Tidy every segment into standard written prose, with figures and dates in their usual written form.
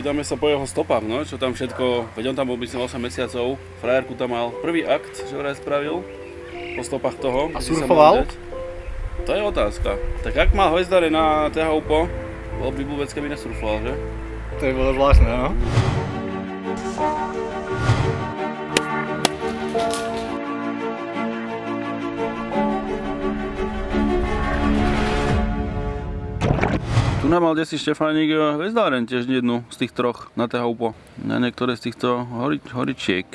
Vydáme sa po jeho stopách, no, čo tam všetko, veď on tam bol myslím 8 mesiacov, frajerku tam mal, prvý akt, že vraj spravil, po stopách toho. A surfoval? To je otázka. Tak ak mal Hvezdare na THUPO, bol by vôbec keby nesurfoval, že? To by bolo zvláštne, no. Tu nám mal desi Štefánik Hvezdáren tiež jednu z tých troch na THUPO. Na niektoré z týchto horičiek.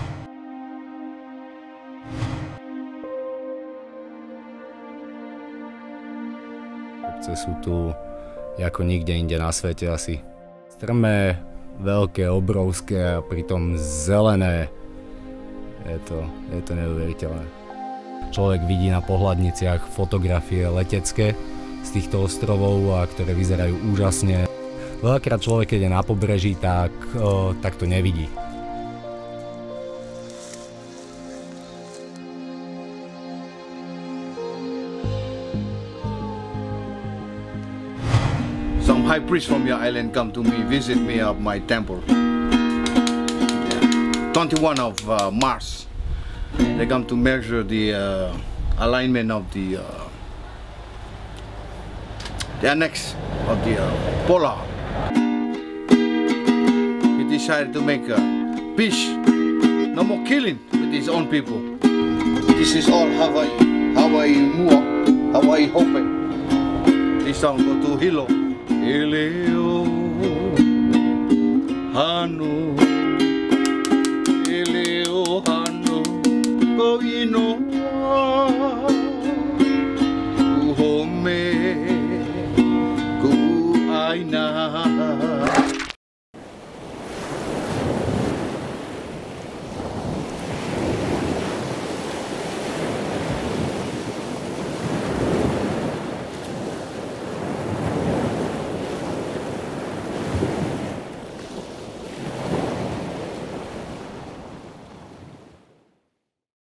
Kopce sú tu ako nikde inde na svete asi. Strmé, veľké, obrovské a pritom zelené. Je to neuveriteľné. Človek vidí na pohľadniciach fotografie letecké z týchto ostrovov, a ktoré vyzerajú úžasne. Veľakrát človek, keď je na pobreží, tak to nevidí. Some high priests from your island come to me, visit me at my temple. 21 of Mars. They come to measure the alignment of the annex of the polar. He decided to make peace, no more killing with his own people. This is all Hawaii, Hawaii Mua, Hawaii Hope. This song go to Hilo. Hileo, Hanu, Hileo, Hanu, Koino.